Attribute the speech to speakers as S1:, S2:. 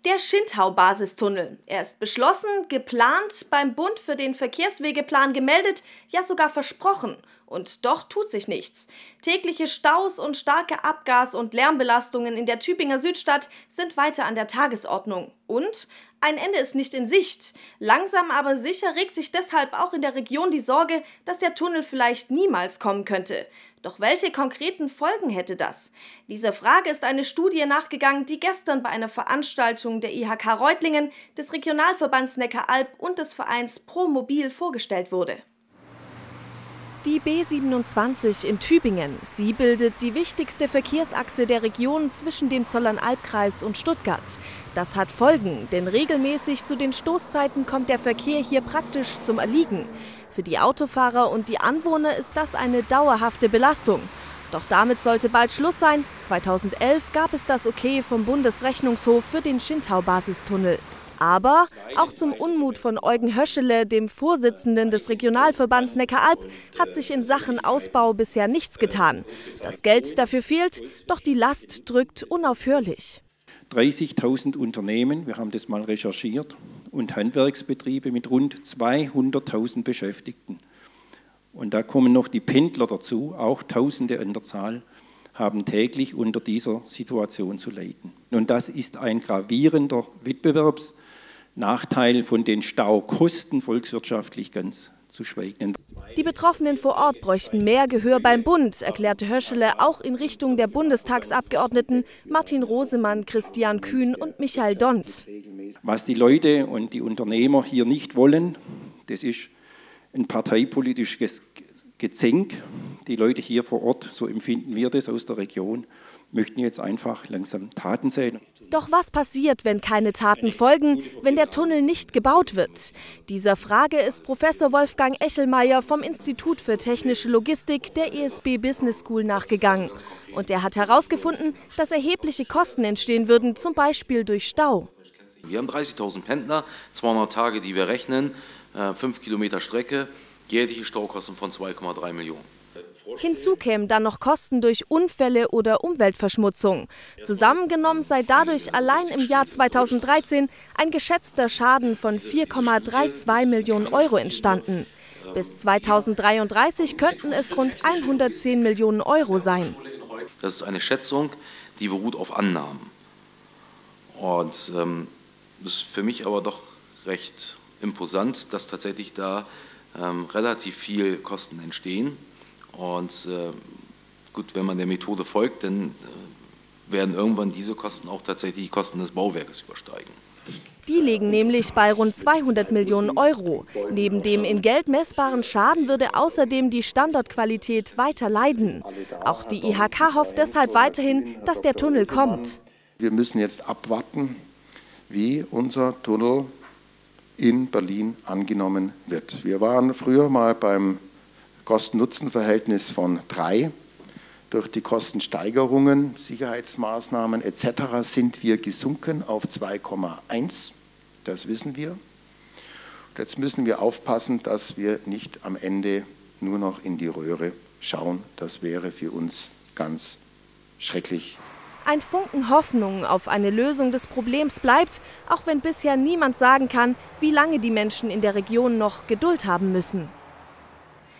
S1: Der Schintau-Basistunnel. Er ist beschlossen, geplant, beim Bund für den Verkehrswegeplan gemeldet, ja sogar versprochen. Und doch tut sich nichts. Tägliche Staus und starke Abgas- und Lärmbelastungen in der Tübinger Südstadt sind weiter an der Tagesordnung. Und ein Ende ist nicht in Sicht. Langsam aber sicher regt sich deshalb auch in der Region die Sorge, dass der Tunnel vielleicht niemals kommen könnte. Doch welche konkreten Folgen hätte das? Dieser Frage ist eine Studie nachgegangen, die gestern bei einer Veranstaltung der IHK Reutlingen, des Regionalverbands Neckaralb und des Vereins ProMobil vorgestellt wurde. Die B27 in Tübingen. Sie bildet die wichtigste Verkehrsachse der Region zwischen dem Zollernalbkreis und Stuttgart. Das hat Folgen, denn regelmäßig zu den Stoßzeiten kommt der Verkehr hier praktisch zum Erliegen. Für die Autofahrer und die Anwohner ist das eine dauerhafte Belastung. Doch damit sollte bald Schluss sein. 2011 gab es das Okay vom Bundesrechnungshof für den Schintau-Basistunnel. Aber auch zum Unmut von Eugen Höschele, dem Vorsitzenden des Regionalverbands Neckaralb, hat sich in Sachen Ausbau bisher nichts getan. Das Geld dafür fehlt, doch die Last drückt unaufhörlich.
S2: 30.000 Unternehmen, wir haben das mal recherchiert, und Handwerksbetriebe mit rund 200.000 Beschäftigten. Und da kommen noch die Pendler dazu, auch Tausende an der Zahl, haben täglich unter dieser Situation zu leiden. Und das ist ein gravierender Wettbewerbsnachteil, von den Staukosten volkswirtschaftlich ganz zu schweigen.
S1: Die Betroffenen vor Ort bräuchten mehr Gehör beim Bund, erklärte Höschele auch in Richtung der Bundestagsabgeordneten Martin Rosemann, Christian Kühn und Michael Dont.
S2: Was die Leute und die Unternehmer hier nicht wollen, das ist ein parteipolitisches Gezänk. Die Leute hier vor Ort, so empfinden wir das aus der Region, möchten jetzt einfach langsam Taten sehen.
S1: Doch was passiert, wenn keine Taten folgen, wenn der Tunnel nicht gebaut wird? Dieser Frage ist Professor Wolfgang Echelmeier vom Institut für Technische Logistik der ESB Business School nachgegangen. Und er hat herausgefunden, dass erhebliche Kosten entstehen würden, zum Beispiel durch Stau.
S3: Wir haben 30.000 Pendler, 200 Tage, die wir rechnen, 5 Kilometer Strecke, jährliche Staukosten von 2,3 Millionen.
S1: Hinzu kämen dann noch Kosten durch Unfälle oder Umweltverschmutzung. Zusammengenommen sei dadurch allein im Jahr 2013 ein geschätzter Schaden von 4,32 Millionen Euro entstanden. Bis 2033 könnten es rund 110 Millionen Euro sein.
S3: Das ist eine Schätzung, die beruht auf Annahmen. Und das ist für mich aber doch recht imposant, dass tatsächlich da relativ viel Kosten entstehen. Und gut, wenn man der Methode folgt, dann werden irgendwann diese Kosten auch tatsächlich die Kosten des Bauwerkes übersteigen.
S1: Die liegen nämlich bei rund 200 Millionen Euro. Neben dem in Geld messbaren Schaden würde außerdem die Standortqualität weiter leiden. Auch die IHK hofft deshalb weiterhin, dass der Tunnel kommt.
S4: Wir müssen jetzt abwarten, wie unser Tunnel in Berlin angenommen wird. Wir waren früher mal beim Kosten-Nutzen-Verhältnis von 3. Durch die Kostensteigerungen, Sicherheitsmaßnahmen etc. sind wir gesunken auf 2,1. Das wissen wir. Und jetzt müssen wir aufpassen, dass wir nicht am Ende nur noch in die Röhre schauen. Das wäre für uns ganz schrecklich.
S1: Ein Funken Hoffnung auf eine Lösung des Problems bleibt, auch wenn bisher niemand sagen kann, wie lange die Menschen in der Region noch Geduld haben müssen.